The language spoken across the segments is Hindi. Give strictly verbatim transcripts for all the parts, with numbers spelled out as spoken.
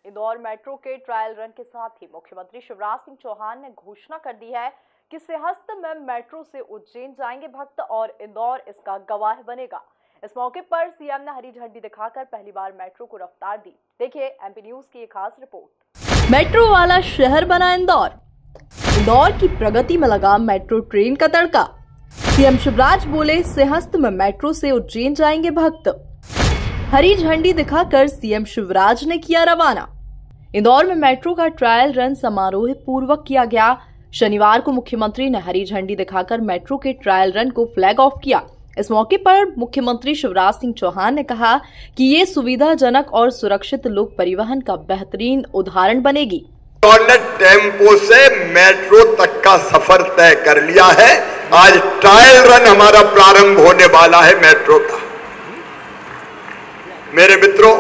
इंदौर मेट्रो के ट्रायल रन के साथ ही मुख्यमंत्री शिवराज सिंह चौहान ने घोषणा कर दी है कि सिंहस्थ में मेट्रो से उज्जैन जाएंगे भक्त और इंदौर इसका गवाह बनेगा। इस मौके पर सीएम ने हरी झंडी दिखाकर पहली बार मेट्रो को रफ्तार दी। देखिए एमपी न्यूज की एक खास रिपोर्ट। मेट्रो वाला शहर बना इंदौर, इंदौर की प्रगति में लगा मेट्रो ट्रेन का तड़का। सीएम शिवराज बोले सिंहस्थ में मेट्रो से उज्जैन जाएंगे भक्त। हरी झंडी दिखाकर सीएम शिवराज ने किया रवाना। इंदौर में मेट्रो का ट्रायल रन समारोह पूर्वक किया गया। शनिवार को मुख्यमंत्री ने हरी झंडी दिखाकर मेट्रो के ट्रायल रन को फ्लैग ऑफ किया। इस मौके पर मुख्यमंत्री शिवराज सिंह चौहान ने कहा कि ये सुविधाजनक और सुरक्षित लोक परिवहन का बेहतरीन उदाहरण बनेगी। टेम्पो से मेट्रो तक का सफर तय कर लिया है। आज ट्रायल रन हमारा प्रारंभ होने वाला है मेट्रो का। मेरे मित्रों,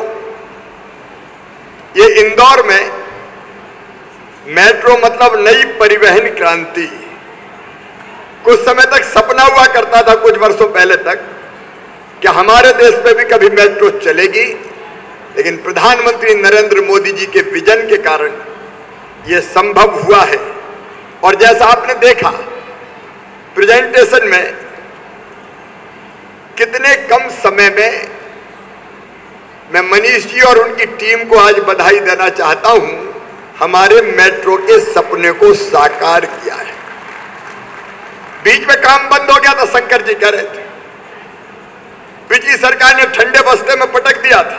ये इंदौर में मेट्रो मतलब नई परिवहन क्रांति। कुछ समय तक सपना हुआ करता था, कुछ वर्षों पहले तक, कि हमारे देश में भी कभी मेट्रो चलेगी, लेकिन प्रधानमंत्री नरेंद्र मोदी जी के विजन के कारण यह संभव हुआ है। और जैसा आपने देखा प्रेजेंटेशन में, कितने कम समय में मैं मनीष जी और उनकी टीम को आज बधाई देना चाहता हूं। हमारे मेट्रो के सपने को साकार किया है। बीच में काम बंद हो गया था, शंकर जी कह रहे थे, पिछली सरकार ने ठंडे बस्ते में पटक दिया था,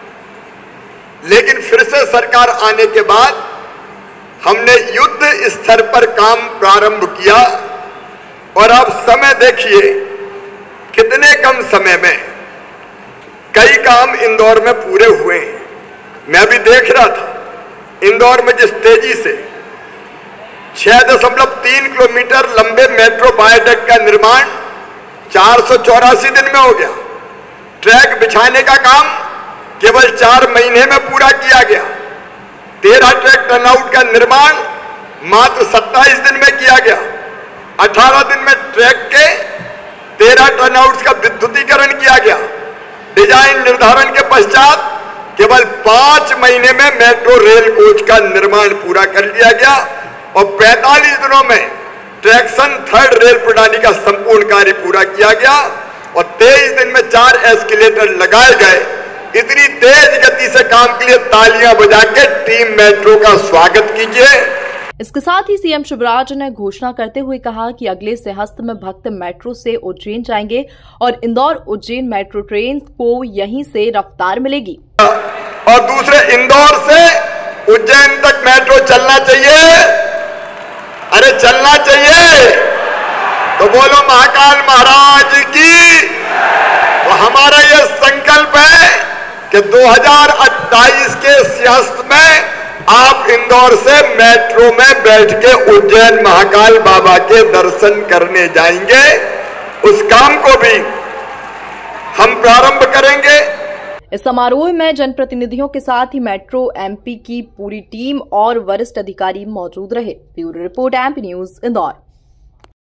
लेकिन फिर से सरकार आने के बाद हमने युद्ध स्तर पर काम प्रारंभ किया। और अब समय देखिए, कितने कम समय में कई काम इंदौर में पूरे हुए हैं। मैं भी देख रहा था इंदौर में जिस तेजी से छह दशमलव तीन किलोमीटर लंबे मेट्रो वायडक्ट का निर्माण चार सौ चौरासी दिन में हो गया। ट्रैक बिछाने का काम केवल चार महीने में पूरा किया गया। तेरह ट्रैक टर्नआउट का निर्माण मात्र सत्ताईस दिन में किया गया। अठारह दिन में ट्रैक के तेरह टर्नआउट का विद्युतीकरण किया गया। डिजाइन निर्धारण के पश्चात केवल पांच महीने में मेट्रो रेल कोच का निर्माण पूरा कर लिया गया और पैंतालीस दिनों में ट्रैक्शन थर्ड रेल प्रणाली का संपूर्ण कार्य पूरा किया गया और तेईस दिन में चार एस्केलेटर लगाए गए। इतनी तेज गति से काम के लिए तालियां बजा के टीम मेट्रो का स्वागत कीजिए। इसके साथ ही सीएम शिवराज ने घोषणा करते हुए कहा कि अगले सिंहस्थ में भक्त मेट्रो से उज्जैन जाएंगे और इंदौर उज्जैन मेट्रो ट्रेन को यहीं से रफ्तार मिलेगी। और दूसरे, इंदौर से उज्जैन तक मेट्रो चलना चाहिए। अरे चलना चाहिए तो बोलो महाकाल महाराज की। तो हमारा यह संकल्प है कि दो हज़ार अट्ठाईस के सिंहस्थ में आप इंदौर से मेट्रो में बैठ के उज्जैन महाकाल बाबा के दर्शन करने जाएंगे। उस काम को भी हम प्रारंभ करेंगे। इस समारोह में जनप्रतिनिधियों के साथ ही मेट्रो एमपी की पूरी टीम और वरिष्ठ अधिकारी मौजूद रहे। Bureau report MP news Indore.